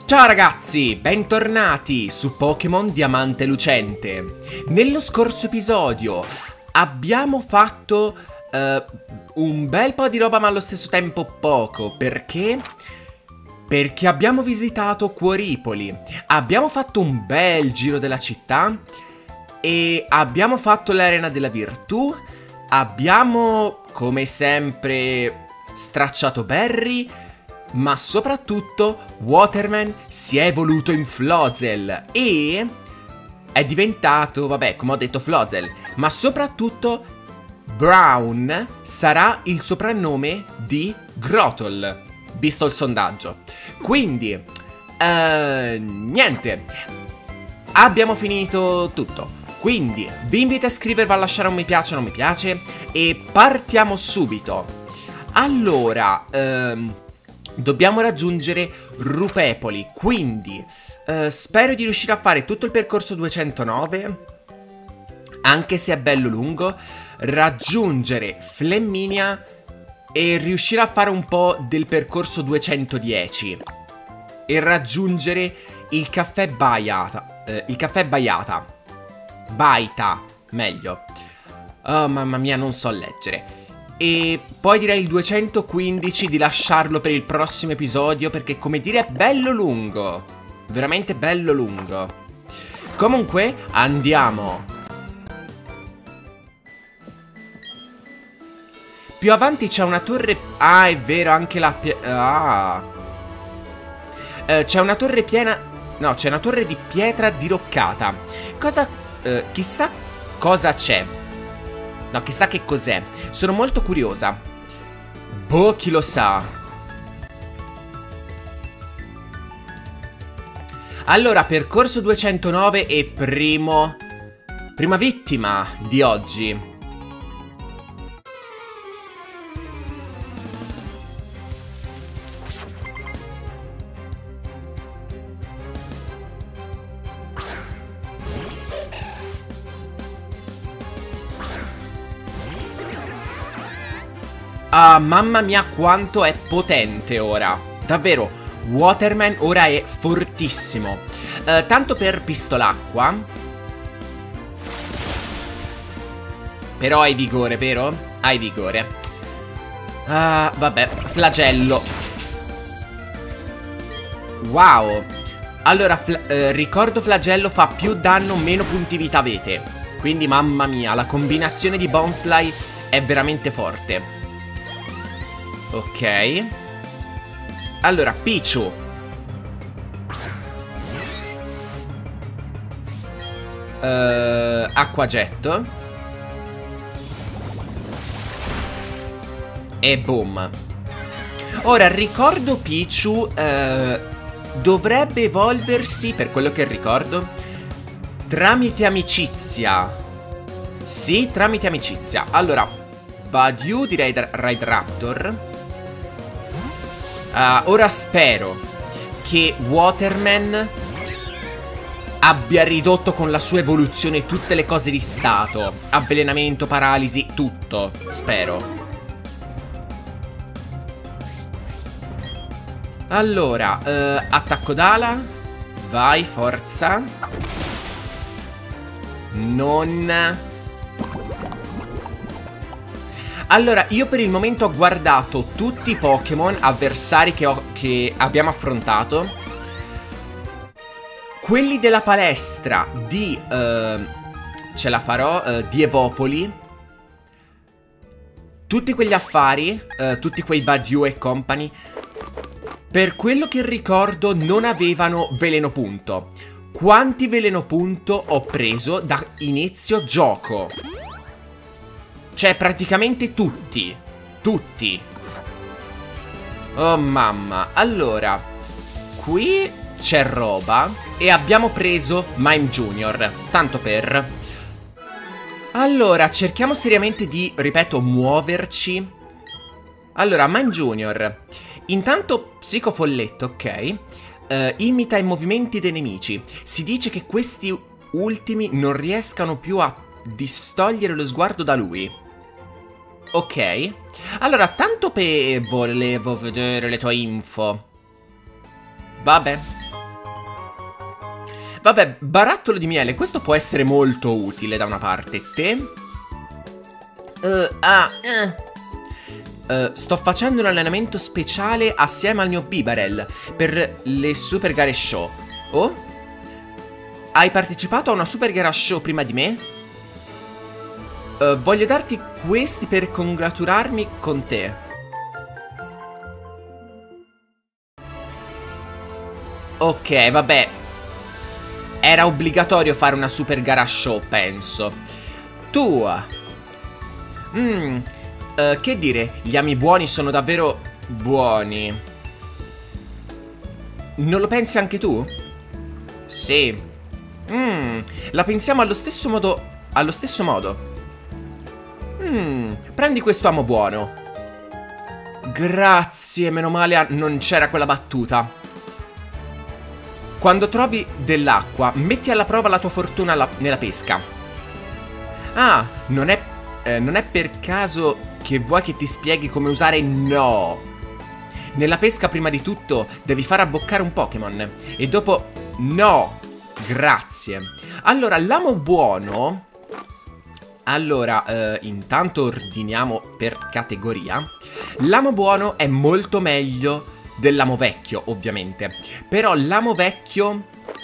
Ciao ragazzi, bentornati su Pokémon Diamante Lucente. Nello scorso episodio abbiamo fatto un bel po' di roba ma allo stesso tempo poco. Perché? Perché abbiamo visitato Cuoripoli, abbiamo fatto un bel giro della città e abbiamo fatto l'Arena della Virtù. Abbiamo, come sempre, stracciato Barry. Ma soprattutto Waterman si è evoluto in Flozel e è diventato, vabbè, come ho detto, Flozel. Ma soprattutto Brown sarà il soprannome di Grottle, visto il sondaggio. Quindi, niente, abbiamo finito tutto. Quindi vi invito a iscrivervi, a lasciare un mi piace o non mi piace e partiamo subito. Allora, dobbiamo raggiungere Rupepoli, quindi spero di riuscire a fare tutto il percorso 209, anche se è bello lungo, raggiungere Flaminia e riuscire a fare un po' del percorso 210 e raggiungere il caffè Baiata, Baita, meglio. Oh mamma mia, non so leggere. E poi direi il 215 di lasciarlo per il prossimo episodio, perché come dire è bello lungo, veramente bello lungo. Comunque andiamo. Più avanti c'è una torre. Ah, è vero, anche la c'è una torre piena. No, c'è una torre di pietra diroccata. Cosa chissà cosa c'è. No, chissà che cos'è. Sono molto curiosa. Boh, chi lo sa. Allora, percorso 209 e prima vittima di oggi. Ah, mamma mia quanto è potente ora. Davvero, Waterman ora è fortissimo. Tanto per pistolacqua. Però hai vigore, vero? Hai vigore. Ah, vabbè, flagello. Wow. Allora, ricordo flagello fa più danno, meno punti vita avete. Quindi mamma mia, la combinazione di Bonsly è veramente forte. Ok. Allora, Pichu. Acquagetto. E boom. Ora, ricordo Pichu dovrebbe evolversi, per quello che ricordo, tramite amicizia. Sì, tramite amicizia. Allora, Badiou direi Ride Raptor. Ora spero che Waterman abbia ridotto con la sua evoluzione tutte le cose di stato. Avvelenamento, paralisi, tutto. Spero. Allora, attacco d'ala. Vai, forza. Non... Allora, io per il momento ho guardato tutti i Pokémon avversari che abbiamo affrontato. Quelli della palestra di... ce la farò, di Evopoli. Tutti quegli affari, tutti quei Badiou e company, per quello che ricordo non avevano veleno punto. Quanti veleno punto ho preso da inizio gioco? Cioè, praticamente tutti. Tutti. Oh, mamma. Allora, qui c'è roba. E abbiamo preso Mime Junior. Tanto per... Allora, cerchiamo seriamente di, ripeto, muoverci. Allora, Mime Junior. Intanto, Psicofolletto, ok. Imita i movimenti dei nemici. Si dice che questi ultimi non riescano più a distogliere lo sguardo da lui. Ok. Allora, tanto per... volevo vedere le tue info. Vabbè. Vabbè, barattolo di miele. Questo può essere molto utile da una parte. Te? Sto facendo un allenamento speciale assieme al mio Bibarel per le super gare show. Oh? Hai partecipato a una super gara show prima di me? Voglio darti questi per congratularmi con te. Ok, vabbè. Era obbligatorio fare una super gara show, penso. Tu. Che dire, gli ami buoni sono davvero buoni. Non lo pensi anche tu? Sì. La pensiamo allo stesso modo. Allo stesso modo. Prendi questo amo buono. Grazie, meno male non c'era quella battuta. Quando trovi dell'acqua, metti alla prova la tua fortuna nella pesca. Ah, non è per caso che vuoi che ti spieghi come usare no. Nella pesca prima di tutto devi far abboccare un Pokémon e dopo no. Grazie. Allora, l'amo buono. Allora, intanto ordiniamo per categoria. L'amo buono è molto meglio dell'amo vecchio, ovviamente. Però l'amo vecchio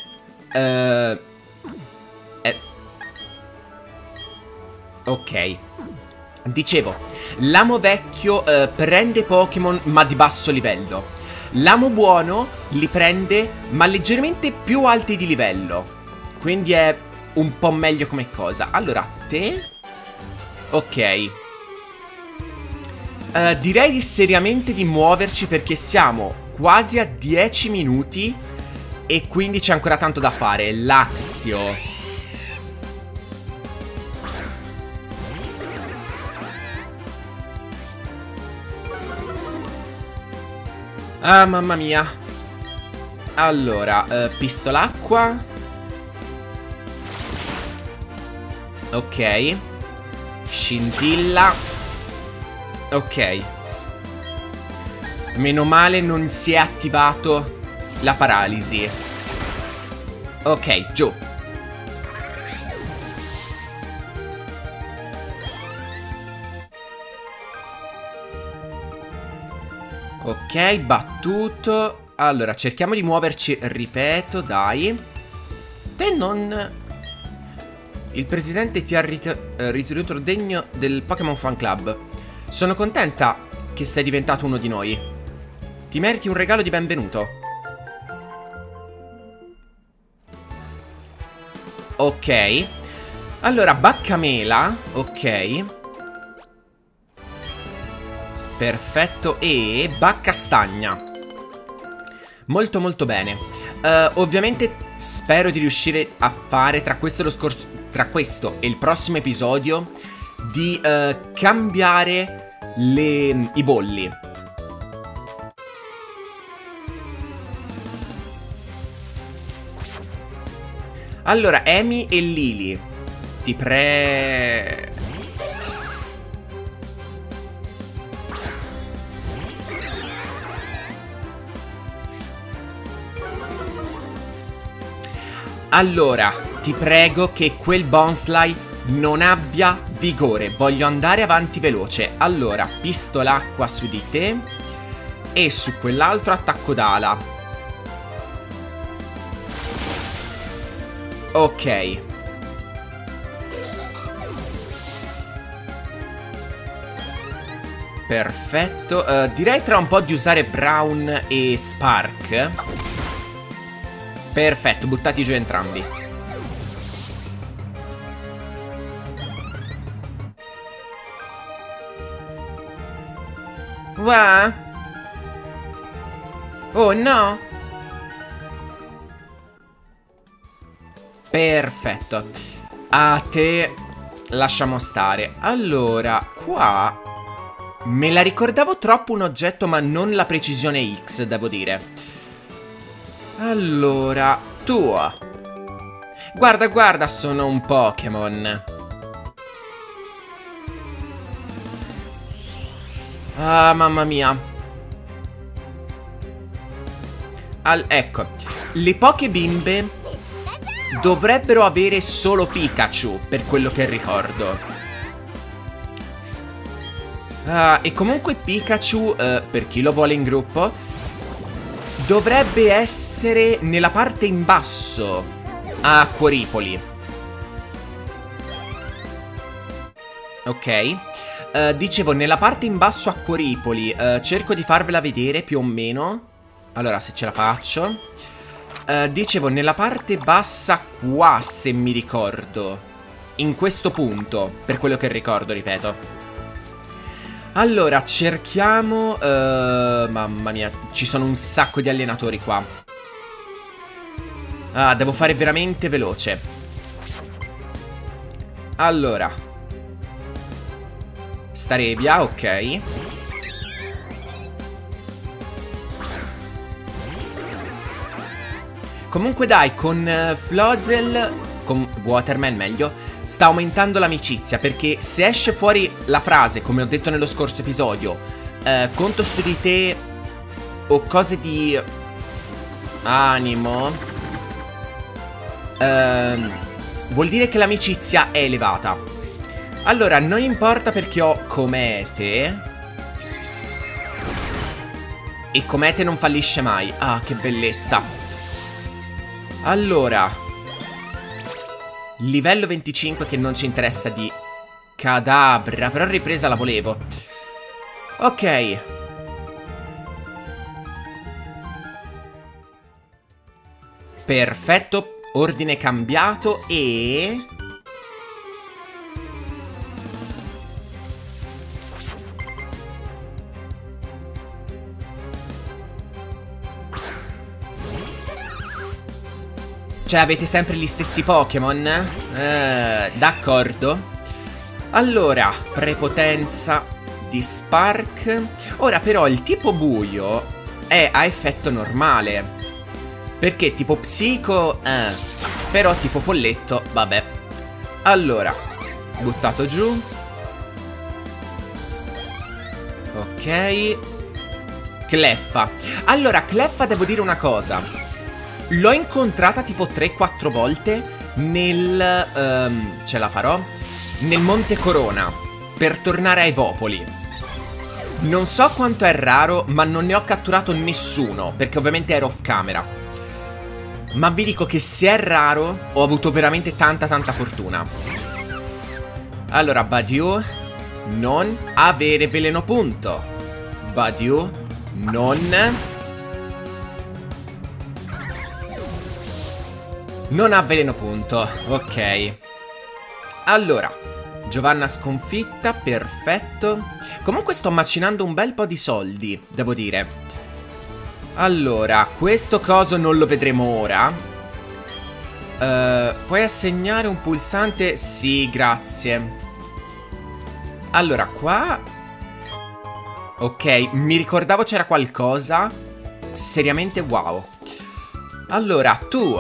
ok. Dicevo, l'amo vecchio prende Pokémon ma di basso livello. L'amo buono li prende ma leggermente più alti di livello. Quindi è un po' meglio come cosa. Allora, te? Ok. Direi seriamente di muoverci perché siamo quasi a 10 minuti e quindi c'è ancora tanto da fare. Laxio. Ah, mamma mia. Allora, pistolacqua. Ok. Scintilla. Ok. Meno male non si è attivato la paralisi. Ok, giù. Ok, battuto. Allora, cerchiamo di muoverci, ripeto, dai. Te non... Il presidente ti ha ritenuto degno del Pokémon Fan Club. Sono contenta che sei diventato uno di noi. Ti meriti un regalo di benvenuto. Ok. Allora, Baccamela. Ok. Perfetto. E Baccastagna. Molto molto bene. Ovviamente spero di riuscire a fare tra questo e il prossimo episodio di cambiare i bolli. Allora, Amy e Lily, ti Allora, ti prego che quel Bonsly non abbia vigore. Voglio andare avanti veloce. Allora, pistolacqua su di te e su quell'altro attacco d'ala. Ok. Perfetto. Direi tra un po' di usare Brown e Spark. Perfetto, buttati giù entrambi. Wow. Oh no. Perfetto. A te lasciamo stare. Allora, qua me la ricordavo troppo un oggetto, ma non la precisione X, devo dire. Allora, tu. Guarda, guarda, sono un Pokémon. Ah, mamma mia. Ecco, le poche bimbe dovrebbero avere solo Pikachu, per quello che ricordo. E comunque Pikachu, per chi lo vuole in gruppo, dovrebbe essere nella parte in basso a Acquaripoli. Ok. Dicevo, nella parte in basso a Acquaripoli, cerco di farvela vedere più o meno. Allora, se ce la faccio. Dicevo, nella parte bassa qua, se mi ricordo. In questo punto, per quello che ricordo, ripeto. Allora, cerchiamo... mamma mia, ci sono un sacco di allenatori qua. Devo fare veramente veloce. Allora. Staravia, ok. Comunque dai, con Flozel, con Waterman meglio, sta aumentando l'amicizia, perché se esce fuori la frase, come ho detto nello scorso episodio, conto su di te o cose di animo, vuol dire che l'amicizia è elevata. Allora, non importa perché ho Comete, e Comete non fallisce mai. Ah, che bellezza. Allora, livello 25 che non ci interessa di Kadabra, però ripresa la volevo. Ok. Perfetto, ordine cambiato e... Cioè, avete sempre gli stessi Pokémon? D'accordo. Allora, prepotenza di Spark. Ora, però, il tipo buio è a effetto normale. Perché tipo psico... però tipo folletto, vabbè. Allora, buttato giù. Ok. Cleffa. Allora, Cleffa, devo dire una cosa. L'ho incontrata tipo 3-4 volte nel... ce la farò? Nel Monte Corona, per tornare ai Popoli. Non so quanto è raro, ma non ne ho catturato nessuno, perché ovviamente ero off camera. Ma vi dico che se è raro, ho avuto veramente tanta fortuna. Allora, Badiou, non avere veleno punto. Badiou, non ha veleno punto, ok. Allora, Giovanna sconfitta, perfetto. Comunque sto macinando un bel po' di soldi, devo dire. Allora, questo coso non lo vedremo ora. Puoi assegnare un pulsante? Sì, grazie. Allora, qua... Ok, mi ricordavo c'era qualcosa. Seriamente wow. Allora, tu...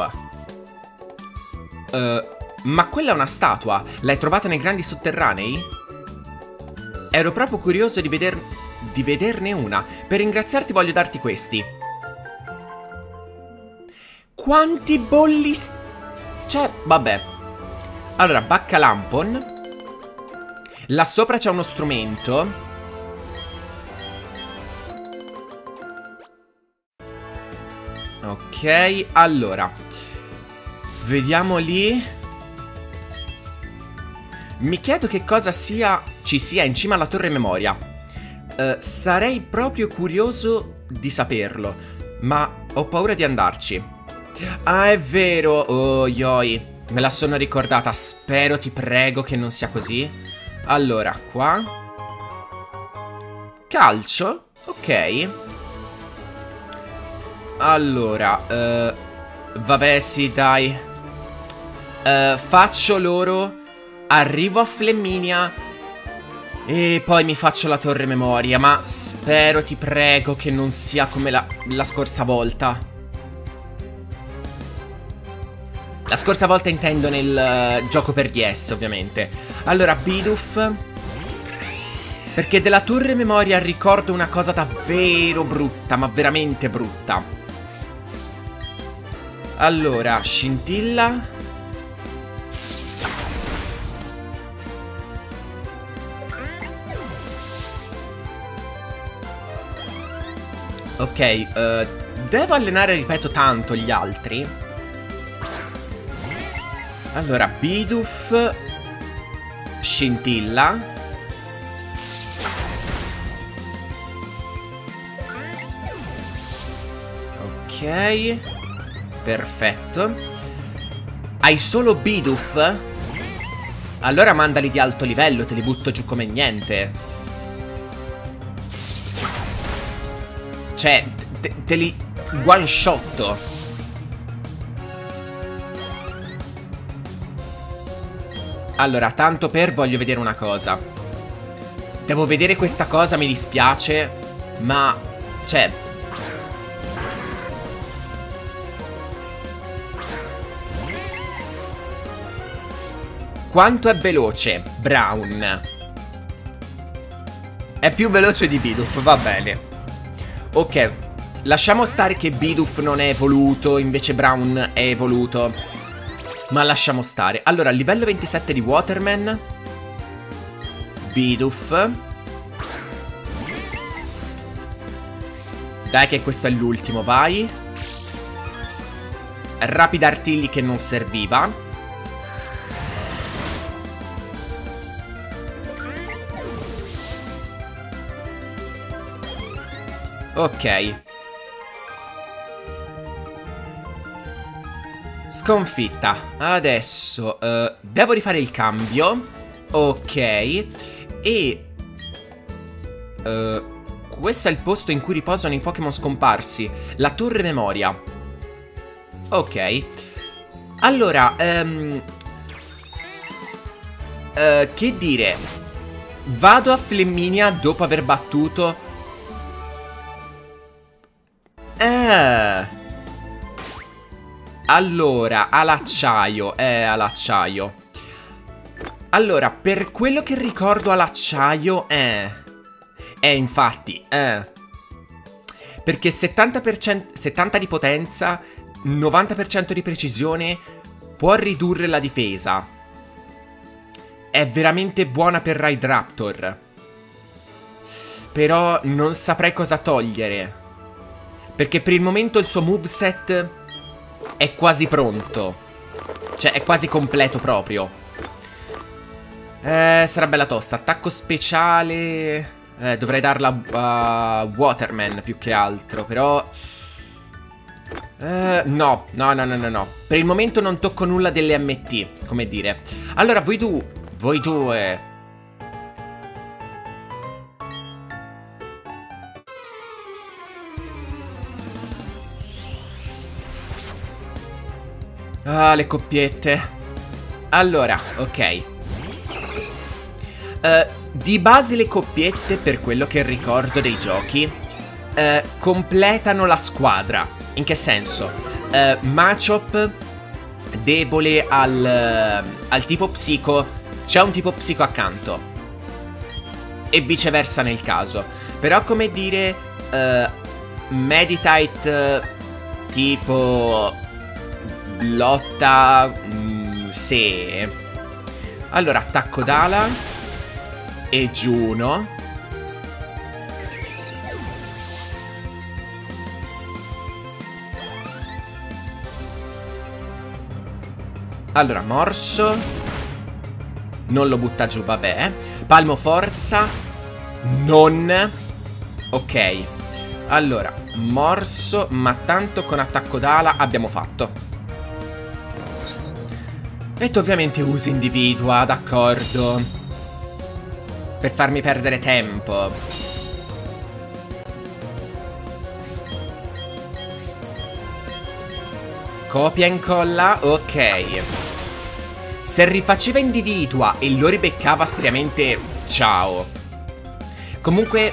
ma quella è una statua. L'hai trovata nei grandi sotterranei? Ero proprio curioso di vederne una. Per ringraziarti voglio darti questi. Quanti bolli... Cioè, vabbè. Allora, Baccalampon. Là sopra c'è uno strumento. Ok, allora vediamo lì. Mi chiedo che cosa ci sia in cima alla torre memoria. Sarei proprio curioso di saperlo, ma ho paura di andarci. Ah, è vero. Oh, yoi, me la sono ricordata. Spero, ti prego, che non sia così. Allora, qua calcio. Ok. Allora, vabbè, sì, dai. Faccio loro. Arrivo a Flaminia e poi mi faccio la torre memoria. Ma spero, ti prego, che non sia come la scorsa volta. La scorsa volta intendo nel gioco per DS, ovviamente. Allora, Bidoof, perché della torre memoria ricordo una cosa davvero brutta, ma veramente brutta. Allora, scintilla. Ok, devo allenare, ripeto, tanto gli altri. Allora, Bidoof, scintilla. Ok, perfetto. Hai solo Bidoof? Allora mandali di alto livello, te li butto giù come niente. Cioè, te li one shotto. Allora, tanto per voglio vedere una cosa. Devo vedere questa cosa, mi dispiace. Ma, cioè, quanto è veloce Brown? È più veloce di Bidoof, va bene. Ok, lasciamo stare che Bidoof non è evoluto, invece Brown è evoluto. Ma lasciamo stare. Allora, livello 27 di Waterman. Bidoof. Dai che questo è l'ultimo, vai. Rapida artigli che non serviva. Ok. Sconfitta. Adesso devo rifare il cambio. Ok. E questo è il posto in cui riposano i Pokémon scomparsi. La torre memoria. Ok. Allora che dire. Vado a Flaminia dopo aver battuto allora, all'acciaio. All'acciaio. Allora, per quello che ricordo all'acciaio infatti perché 70%, 70 di potenza, 90% di precisione, può ridurre la difesa. È veramente buona per Rhydraptor. Però non saprei cosa togliere, perché per il momento il suo moveset è quasi pronto. Cioè è quasi completo proprio. Sarà bella tosta. Attacco speciale. Dovrei darla a Waterman più che altro. Però no. Per il momento non tocco nulla delle MT, come dire. Allora voi due ah, le coppiette. Allora, ok. Di base le coppiette, per quello che ricordo dei giochi, completano la squadra. In che senso? Machop debole al tipo psico, c'è un tipo psico accanto. E viceversa nel caso. Però come dire, Meditite tipo lotta se. Allora, attacco d'ala e Juno. Allora, morso. Non lo butta giù, vabbè. Palmo forza. Non. Ok. Allora, morso, ma tanto con attacco d'ala abbiamo fatto. E tu ovviamente usi individua, d'accordo, per farmi perdere tempo. Copia e incolla, ok. Se rifaceva individua e lo ribeccava seriamente, ciao. Comunque,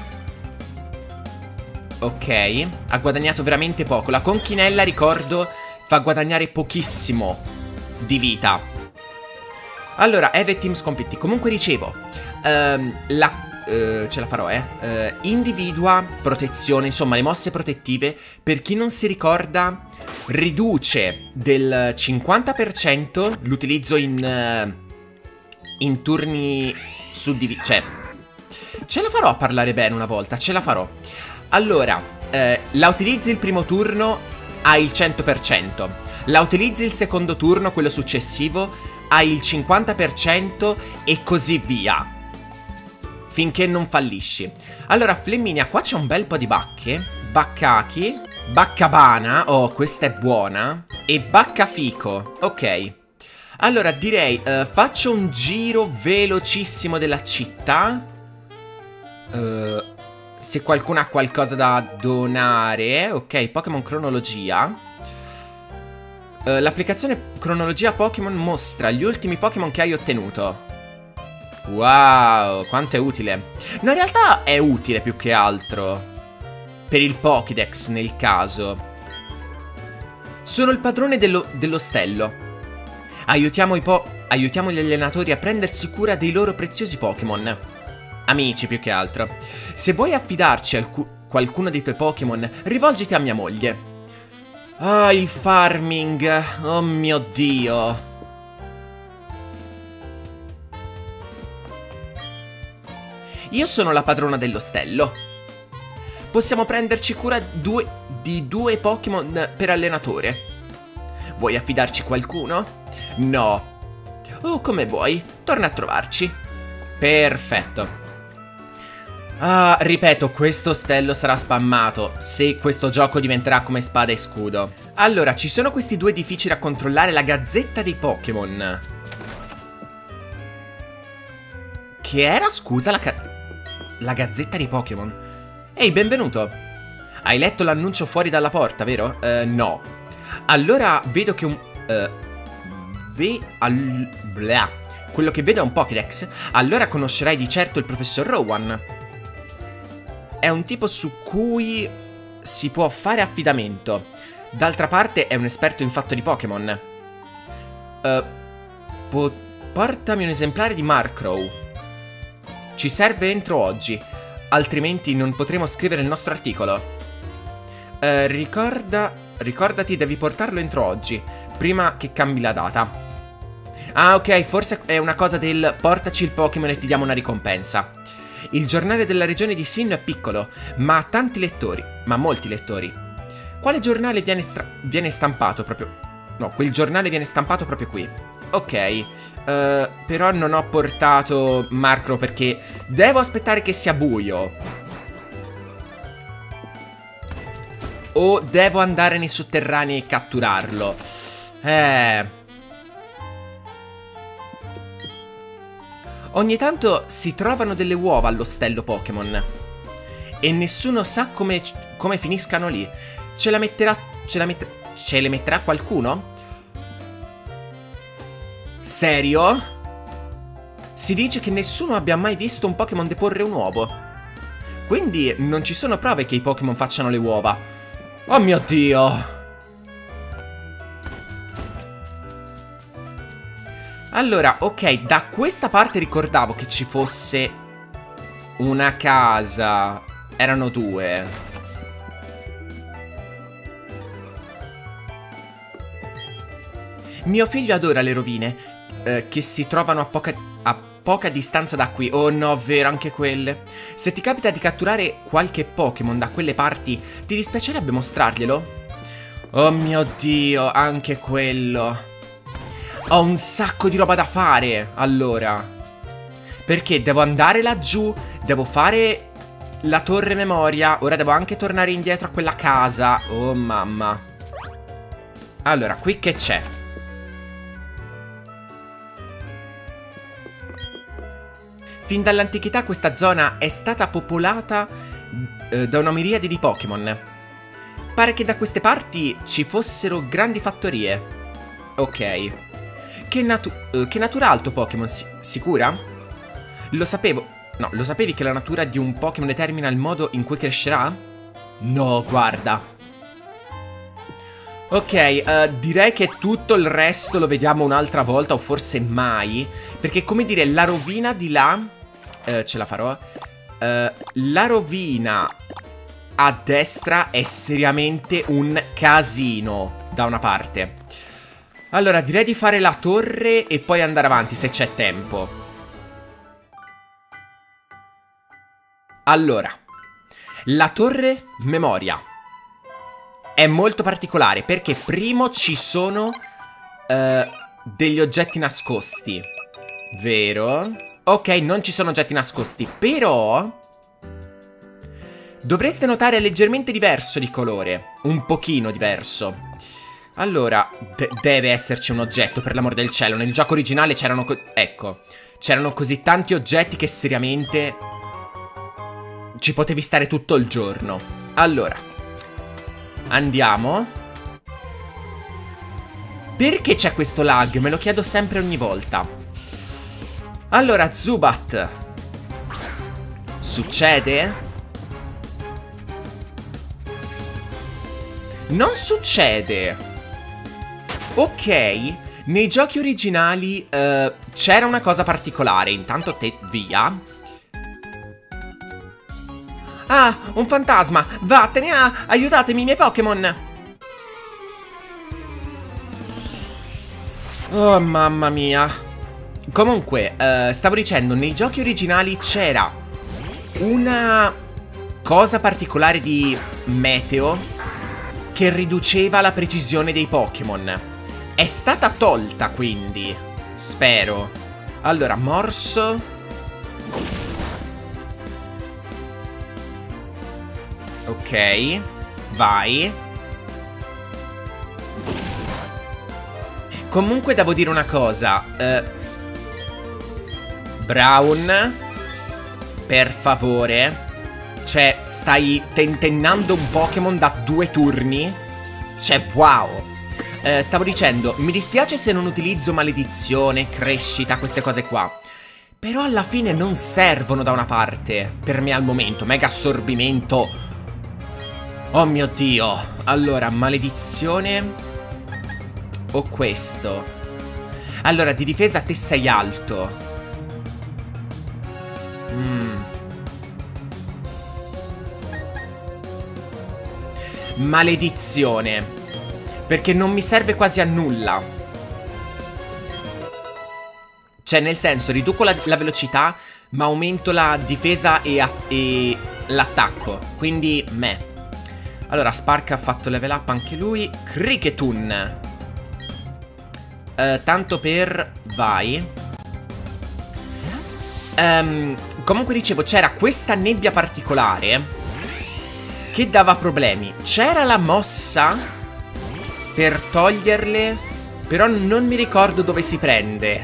ok, ha guadagnato veramente poco. La conchinella, ricordo, fa guadagnare pochissimo di vita. Allora, Eve e team sconfitti. Comunque dicevo, ce la farò, individua protezione, insomma, le mosse protettive. Per chi non si ricorda, riduce del 50% l'utilizzo in turni suddivisi. Cioè, ce la farò a parlare bene una volta, ce la farò. Allora, la utilizzi il primo turno, hai il 100%. La utilizzi il secondo turno, quello successivo, hai il 50% e così via. Finché non fallisci. Allora, Flaminia, qua c'è un bel po' di bacche. Baccaki, Baccabana, oh, questa è buona. E Baccafico, ok. Allora, direi, faccio un giro velocissimo della città. Se qualcuno ha qualcosa da donare. Ok, Pokémon Cronologia. L'applicazione Cronologia Pokémon mostra gli ultimi Pokémon che hai ottenuto. Wow, quanto è utile. No, in realtà è utile più che altro per il Pokédex nel caso. Sono il padrone dell'ostello. Aiutiamo gli allenatori a prendersi cura dei loro preziosi Pokémon. Amici più che altro. Se vuoi affidarci a qualcuno dei tuoi Pokémon, rivolgiti a mia moglie. Ah, il farming. Oh mio Dio. Io sono la padrona dell'ostello. Possiamo prenderci cura di due Pokémon per allenatore. Vuoi affidarci qualcuno? No. Oh, come vuoi. Torna a trovarci. Perfetto. Ah, ripeto, questo ostello sarà spammato se questo gioco diventerà come Spada e Scudo. Allora, ci sono questi due edifici da controllare. La Gazzetta dei Pokémon. Che era, scusa, la Gazzetta dei Pokémon. Ehi, benvenuto. Hai letto l'annuncio fuori dalla porta, vero? No. Allora, vedo che quello che vedo è un Pokédex. Allora conoscerai di certo il professor Rowan. È un tipo su cui si può fare affidamento. D'altra parte è un esperto in fatto di Pokémon. Portami un esemplare di Markrow. Ci serve entro oggi, altrimenti non potremo scrivere il nostro articolo. Ricordati, devi portarlo entro oggi, prima che cambi la data. Ah, ok, forse è una cosa del portaci il Pokémon e ti diamo una ricompensa. Il giornale della regione di Sinnoh è piccolo, ma ha tanti lettori, ma molti lettori. Quale giornale viene stampato proprio? No, quel giornale viene stampato proprio qui. Ok, però non ho portato Markrow perché devo aspettare che sia buio. O devo andare nei sotterranei e catturarlo. Ogni tanto si trovano delle uova all'ostello Pokémon e nessuno sa come finiscano lì. Ce le metterà qualcuno? Serio? Si dice che nessuno abbia mai visto un Pokémon deporre un uovo. Quindi non ci sono prove che i Pokémon facciano le uova. Oh mio Dio! Allora, ok, da questa parte ricordavo che ci fosse una casa. Erano due. Mio figlio adora le rovine, che si trovano a poca distanza da qui. Oh no, vero, anche quelle. Se ti capita di catturare qualche Pokémon da quelle parti, ti dispiacerebbe mostrarglielo? Oh mio Dio, anche quello. Ho un sacco di roba da fare, allora. Perché devo andare laggiù, devo fare la torre memoria, ora devo anche tornare indietro a quella casa. Oh mamma. Allora, qui che c'è? Fin dall'antichità questa zona è stata popolata da una miriade di Pokémon. Pare che da queste parti ci fossero grandi fattorie. Ok. Che natura ha il tuo Pokémon? Sicura? Lo sapevo. No, lo sapevi che la natura di un Pokémon determina il modo in cui crescerà? No, guarda. Ok, direi che tutto il resto lo vediamo un'altra volta, o forse mai. Perché, come dire, la rovina di là... ce la farò. La rovina a destra è seriamente un casino da una parte. Allora, direi di fare la torre e poi andare avanti se c'è tempo. Allora, la torre memoria è molto particolare perché primo ci sono degli oggetti nascosti. Vero? Ok, non ci sono oggetti nascosti, però dovreste notare è leggermente diverso di colore. Un pochino diverso. Allora, deve esserci un oggetto, per l'amor del cielo. Nel gioco originale c'erano ecco, c'erano così tanti oggetti che seriamente ci potevi stare tutto il giorno. Allora, andiamo. Perché c'è questo lag? Me lo chiedo sempre ogni volta. Allora, Zubat. Succede? Non succede. Ok, nei giochi originali c'era una cosa particolare. Intanto te via. Ah, un fantasma. Vattene, aiutatemi, i miei Pokémon. Oh, mamma mia. Comunque, stavo dicendo, nei giochi originali c'era una cosa particolare di meteo che riduceva la precisione dei Pokémon. È stata tolta, quindi. Spero. Allora, morso. Ok. Vai. Comunque devo dire una cosa. Brown, per favore. Cioè, stai tentennando un Pokémon da 2 turni. Cioè, wow. Stavo dicendo, mi dispiace se non utilizzo maledizione, crescita, queste cose qua. Però alla fine non servono da una parte. Per me al momento, mega assorbimento. Oh mio Dio. Allora, maledizione o questo? Allora, di difesa te sei alto. Maledizione. Perché non mi serve quasi a nulla. Cioè, nel senso, riduco la velocità, ma aumento la difesa e l'attacco. Quindi, me. Allora, Spark ha fatto level up anche lui. Cricketun. Tanto per... Vai. Comunque dicevo, c'era questa nebbia particolare che dava problemi. C'era la mossa per toglierle, però non mi ricordo dove si prende.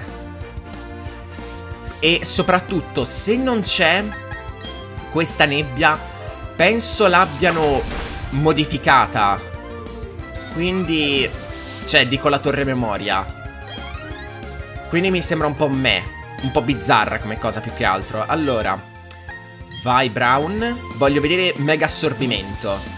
E soprattutto, se non c'è questa nebbia, penso l'abbiano modificata. Quindi, cioè, dico la torre memoria. Quindi mi sembra un po' un po' bizzarra come cosa più che altro. Allora, vai Brown. Voglio vedere mega assorbimento.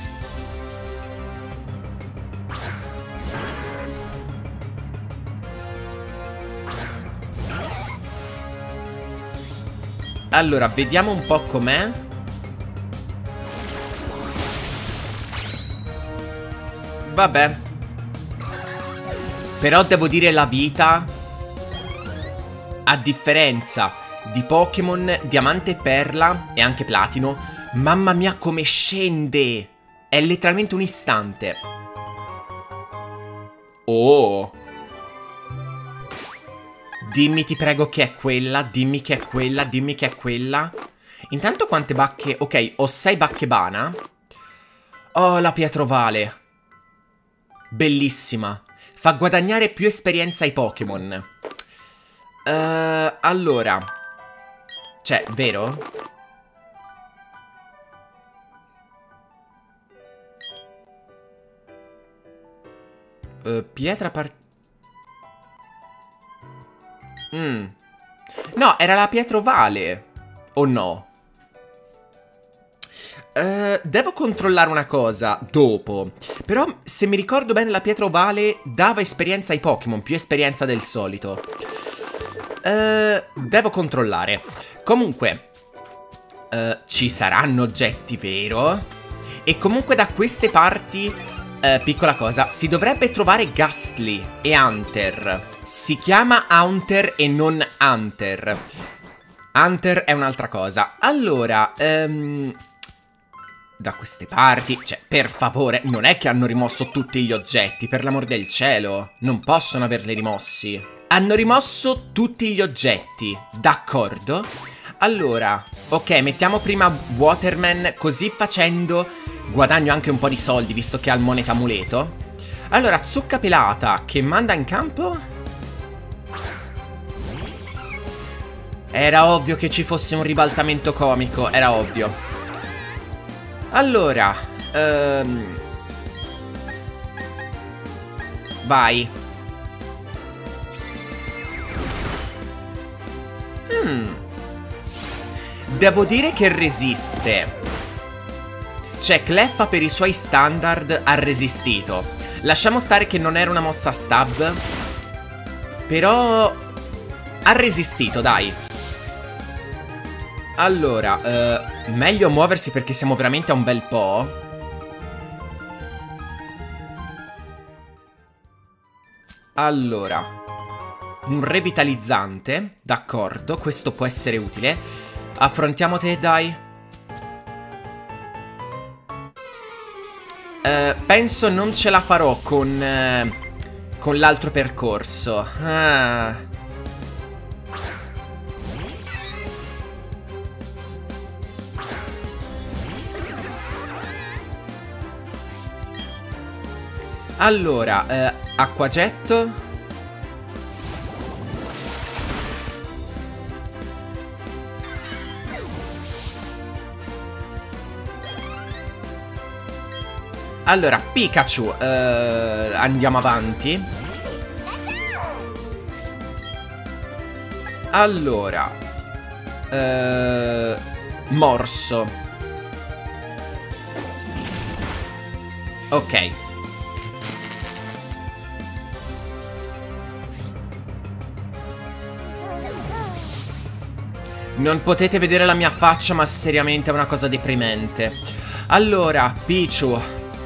Allora, vediamo un po' com'è. Vabbè. Però devo dire la vita, a differenza di Pokémon Diamante e Perla e anche Platino, mamma mia come scende. È letteralmente un istante. Oh. Dimmi ti prego che è quella. Dimmi che è quella. Dimmi che è quella. Intanto quante bacche. Ok, ho 6 bacche Bana. Oh, la Pietrovale. Bellissima. Fa guadagnare più esperienza ai Pokémon. Allora. Cioè, vero? Pietra No, era la Pietrovale. O no? Devo controllare una cosa dopo. Però se mi ricordo bene la Pietrovale dava esperienza ai Pokémon, più esperienza del solito. Devo controllare. Comunque Ci saranno oggetti, vero? E comunque da queste parti, piccola cosa, si dovrebbe trovare Ghastly e Hunter. Si chiama Hunter e non Hunter. Hunter è un'altra cosa. Allora, da queste parti, cioè, per favore, non è che hanno rimosso tutti gli oggetti, per l'amor del cielo. Non possono averli rimossi. Hanno rimosso tutti gli oggetti, d'accordo? Allora, ok, mettiamo prima Waterman, così facendo guadagno anche un po' di soldi, visto che ha il moneta amuleto. Allora, Zucca Pelata, che manda in campo? Era ovvio che ci fosse un ribaltamento comico, era ovvio. Allora, vai. Devo dire che resiste. Cioè, Cleffa per i suoi standard ha resistito. Lasciamo stare che non era una mossa stab, però ha resistito, dai. Allora, meglio muoversi perché siamo veramente a un bel po'. Allora, un revitalizzante, d'accordo, questo può essere utile. Affrontiamo te, dai. Penso non ce la farò con l'altro percorso. Allora, acquagetto. Allora, Pikachu, andiamo avanti. Allora, morso. Ok. Non potete vedere la mia faccia, ma seriamente è una cosa deprimente. Allora, Pichu.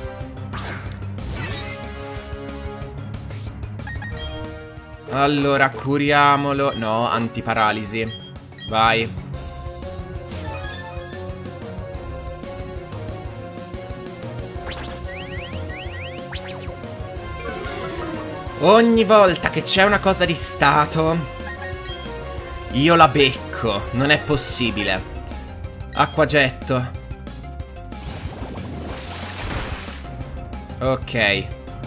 Allora, curiamolo. No, antiparalisi. Vai. Ogni volta che c'è una cosa di stato, io la becco. Non è possibile. Acquagetto. Ok.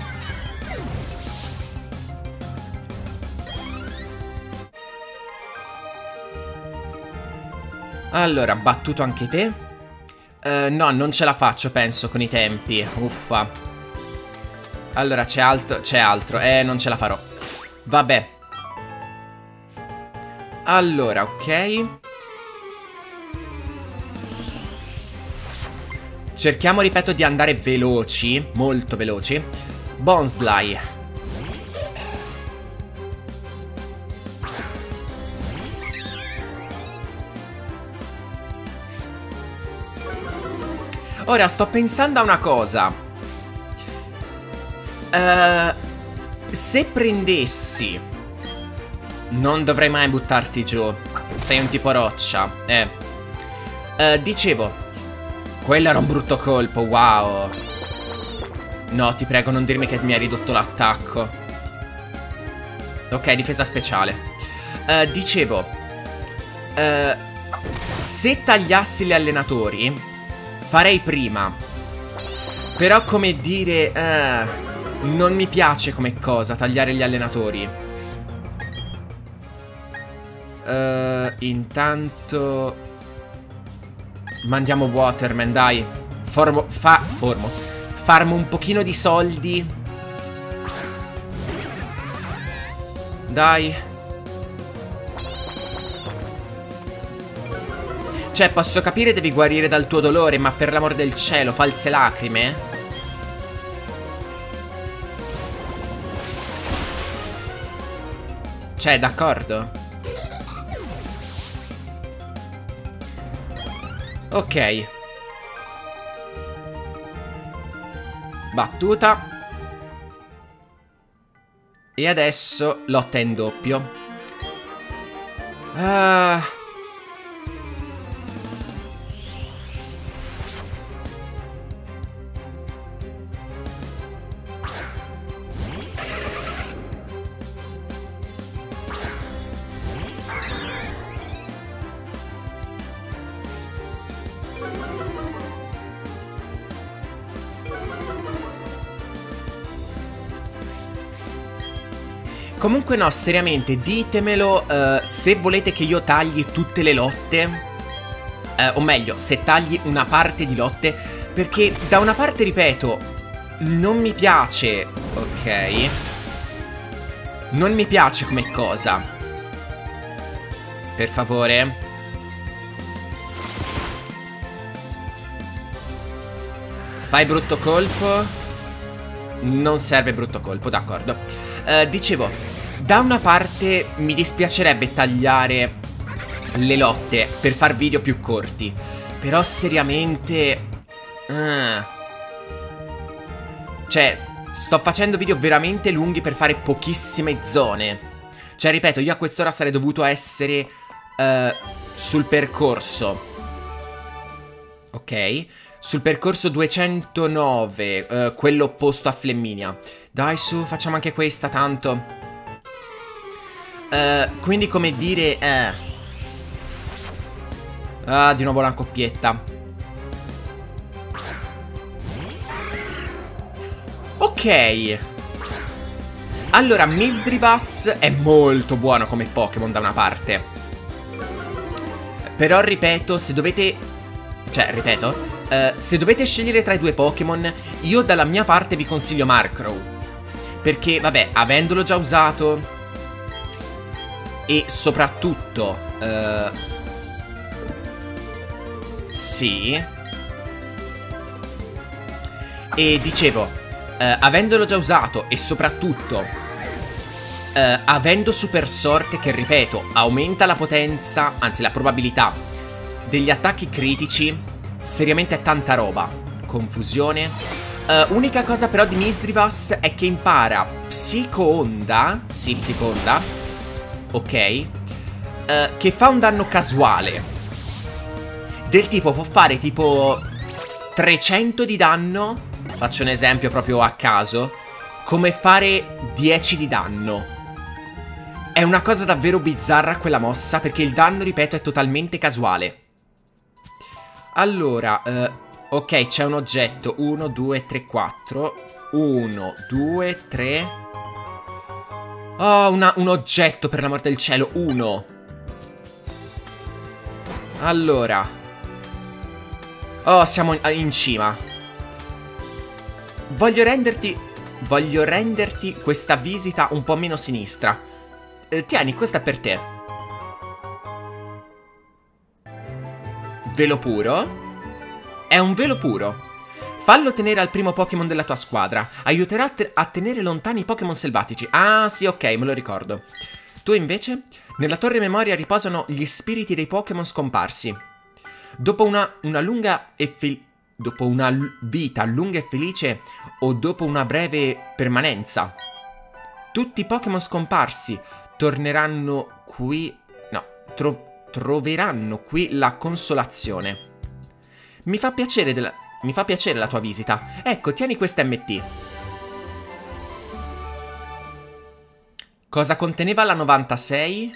Allora, battuto anche te? No, non ce la faccio, penso, con i tempi. Uffa. Allora, c'è altro. Non ce la farò. Vabbè. Allora, ok. Cerchiamo, ripeto, di andare veloci. Molto veloci. Bonsly. Ora sto pensando a una cosa. Se prendessi... Non dovrei mai buttarti giù. Sei un tipo roccia. Dicevo, quello era un brutto colpo, wow. No, ti prego, non dirmi che mi hai ridotto l'attacco. Ok, difesa speciale. Dicevo, se tagliassi gli allenatori, farei prima. Però, come dire, non mi piace come cosa tagliare gli allenatori. Intanto mandiamo Waterman, dai. Farmo un pochino di soldi. Dai. Cioè, posso capire devi guarire dal tuo dolore, ma per l'amor del cielo, false lacrime? Cioè, d'accordo? Ok. Battuta. E adesso lotta in doppio. Comunque no, seriamente, ditemelo se volete che io tagli tutte le lotte, o meglio, se tagli una parte di lotte, perché da una parte, ripeto, non mi piace, ok, non mi piace come cosa. Per favore. Fai brutto colpo. Non serve brutto colpo, d'accordo. Dicevo, da una parte mi dispiacerebbe tagliare le lotte per far video più corti, però seriamente cioè, sto facendo video veramente lunghi per fare pochissime zone. Cioè, ripeto, io a quest'ora sarei dovuto essere sul percorso, ok? Sul percorso 209, quello opposto a Flaminia. Dai, su, facciamo anche questa, tanto. Quindi, come dire, ah, di nuovo una coppietta. Ok. Allora, Misdreavus è molto buono come Pokémon da una parte. Però, ripeto, se dovete... Cioè, ripeto... se dovete scegliere tra i due Pokémon, io dalla mia parte vi consiglio Murkrow. Perché, vabbè, avendolo già usato e soprattutto sì. E dicevo, avendolo già usato e soprattutto avendo Super Sorte, che ripeto, aumenta la potenza, anzi la probabilità degli attacchi critici, seriamente è tanta roba. Confusione. Unica cosa però di Misdreavus è che impara Psico Onda. Sì, Psico Onda. Ok. Che fa un danno casuale. Del tipo, può fare tipo 300 di danno. Faccio un esempio proprio a caso. Come fare 10 di danno. È una cosa davvero bizzarra quella mossa, perché il danno, ripeto, è totalmente casuale. Allora, ok, c'è un oggetto. 1, 2, 3, 4. 1, 2, 3. Oh, un oggetto, per l'amor del cielo. 1. Allora. Oh, siamo in cima. Voglio renderti questa visita un po' meno sinistra. Tieni, questa è per te. Velo puro. È un velo puro. Fallo tenere al primo Pokémon della tua squadra. Aiuterà a tenere lontani i Pokémon selvatici. Ah, sì, ok, me lo ricordo. Tu invece? Nella torre memoria riposano gli spiriti dei Pokémon scomparsi. Dopo una vita lunga e felice, o dopo una breve permanenza, tutti i Pokémon scomparsi torneranno qui. No, troveranno qui la consolazione. Mi fa piacere la tua visita. Ecco, tieni questa MT. Cosa conteneva la 96?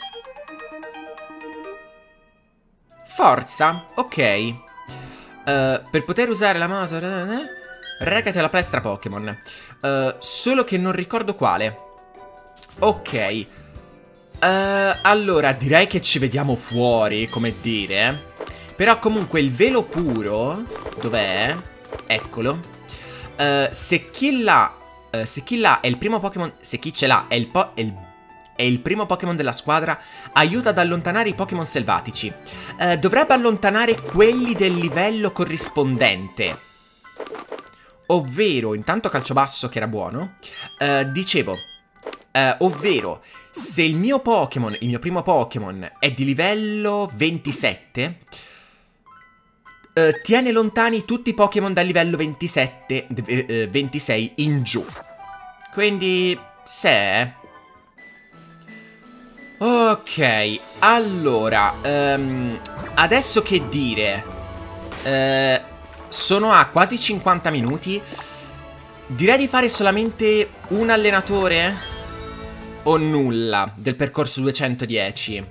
Forza, ok. Per poter usare la moto, recati alla palestra Pokémon. Solo che non ricordo quale. Ok. Allora, direi che ci vediamo fuori, come dire. Però comunque il velo puro, dov'è? Eccolo. Se chi l'ha è il primo Pokémon, se chi ce l'ha è il primo Pokémon della squadra, aiuta ad allontanare i Pokémon selvatici. Dovrebbe allontanare quelli del livello corrispondente. Ovvero, intanto calcio basso che era buono. Dicevo, ovvero, se il mio primo Pokémon è di livello 27, tiene lontani tutti i Pokémon dal livello 27, 26 in giù. Quindi, se... Ok, allora, adesso che dire? Sono a quasi 50 minuti. Direi di fare solamente un allenatore o nulla del percorso 210.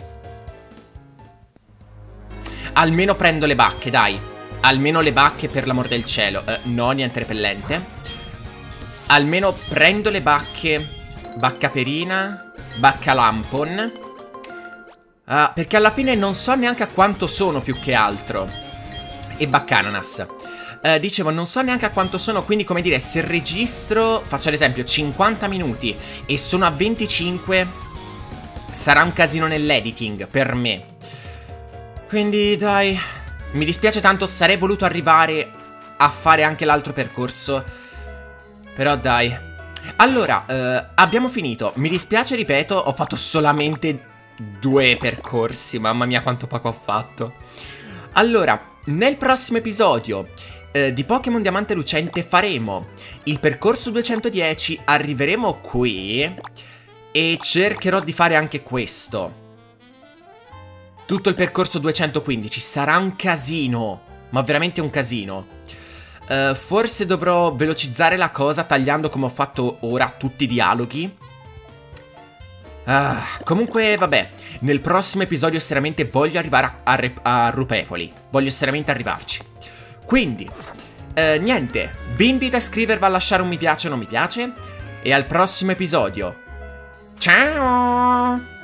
Almeno prendo le bacche, dai. Almeno le bacche, per l'amor del cielo. No, niente repellente. Almeno prendo le bacca perina, bacca lampon. Perché alla fine non so neanche a quanto sono più che altro. E baccananas. Dicevo, non so neanche a quanto sono, quindi come dire, se registro, faccio l'esempio, 50 minuti e sono a 25, sarà un casino nell'editing per me. Quindi dai, mi dispiace tanto, sarei voluto arrivare a fare anche l'altro percorso. Però dai. Allora, abbiamo finito. Mi dispiace, ripeto, ho fatto solamente 2 percorsi. Mamma mia quanto poco ho fatto. Allora, nel prossimo episodio di Pokémon Diamante Lucente faremo il percorso 210, arriveremo qui e cercherò di fare anche questo. Tutto il percorso 215, sarà un casino, ma veramente un casino. Forse dovrò velocizzare la cosa tagliando come ho fatto ora tutti i dialoghi. Comunque vabbè, nel prossimo episodio seriamente voglio arrivare a Rupepoli. Voglio seriamente arrivarci. Quindi, niente, vi invito a iscrivervi, a lasciare un mi piace o non mi piace. E al prossimo episodio. Ciao!